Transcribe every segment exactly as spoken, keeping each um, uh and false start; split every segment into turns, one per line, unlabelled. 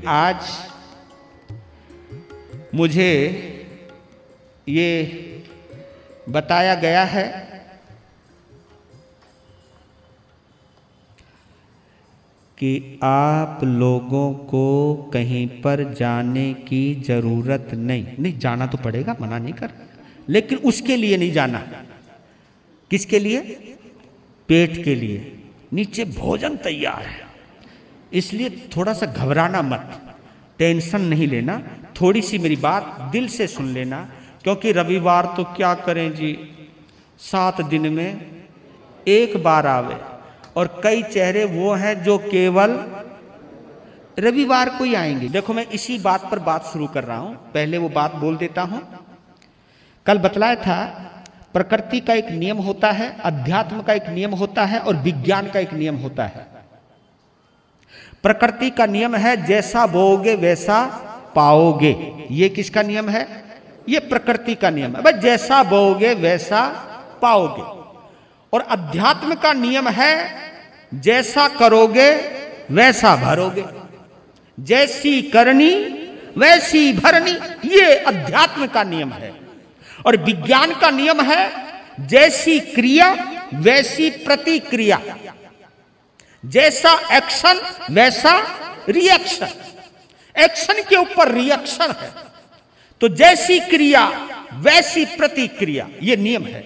आज मुझे ये बताया गया है कि आप लोगों को कहीं पर जाने की जरूरत नहीं। नहीं जाना तो पड़ेगा, मना नहीं कर, लेकिन उसके लिए नहीं जाना। किसके लिए? पेट के लिए। नीचे भोजन तैयार है, इसलिए थोड़ा सा घबराना मत, टेंशन नहीं लेना। थोड़ी सी मेरी बात दिल से सुन लेना, क्योंकि रविवार तो क्या करें जी, सात दिन में एक बार आवे, और कई चेहरे वो हैं जो केवल रविवार को ही आएंगे। देखो मैं इसी बात पर बात शुरू कर रहा हूं, पहले वो बात बोल देता हूं। कल बतलाया था प्रकृति का एक नियम होता है, अध्यात्म का एक नियम होता है, और विज्ञान का एक नियम होता है। प्रकृति का नियम है जैसा बोओगे वैसा पाओगे। ये किसका नियम है? ये प्रकृति का नियम है, बस जैसा बोओगे वैसा पाओगे। और अध्यात्म का नियम है जैसा करोगे वैसा भरोगे, जैसी करनी वैसी भरनी। ये अध्यात्म का नियम है। और विज्ञान का नियम है जैसी क्रिया वैसी प्रतिक्रिया, जैसा एक्शन वैसा रिएक्शन। एक्शन के ऊपर रिएक्शन है, तो जैसी क्रिया वैसी प्रतिक्रिया, यह नियम है।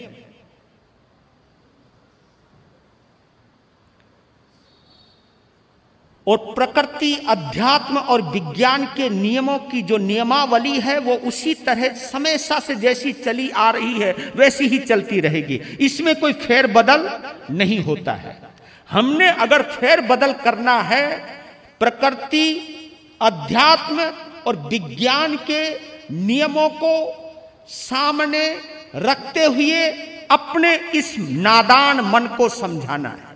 और प्रकृति, अध्यात्म और विज्ञान के नियमों की जो नियमावली है वो उसी तरह हमेशा से जैसी चली आ रही है वैसी ही चलती रहेगी। इसमें कोई फेर बदल नहीं होता है। हमने अगर फेर बदल करना है प्रकृति, अध्यात्म और विज्ञान के नियमों को सामने रखते हुए अपने इस नादान मन को समझाना है,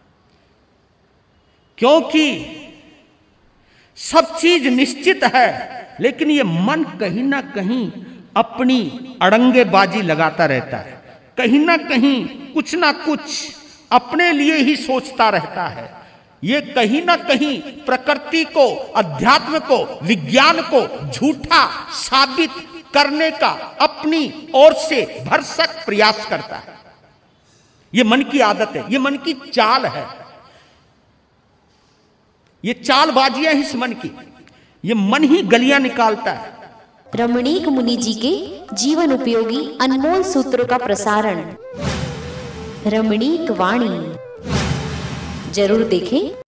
क्योंकि सब चीज निश्चित है, लेकिन ये मन कहीं ना कहीं अपनी अड़ंगेबाजी लगाता रहता है, कहीं ना कहीं कुछ ना कुछ अपने लिए ही सोचता रहता है। ये कहीं ना कहीं प्रकृति को, अध्यात्म को, विज्ञान को झूठा साबित करने का अपनी ओर से भरसक प्रयास करता है। ये मन की आदत है, ये मन की चाल है, ये चालबाजियां इस मन की, ये मन ही गलियां निकालता है।
रमणीक मुनि जी के जीवन उपयोगी अनमोल सूत्रों का प्रसारण रमणीक वाणी जरूर देखें।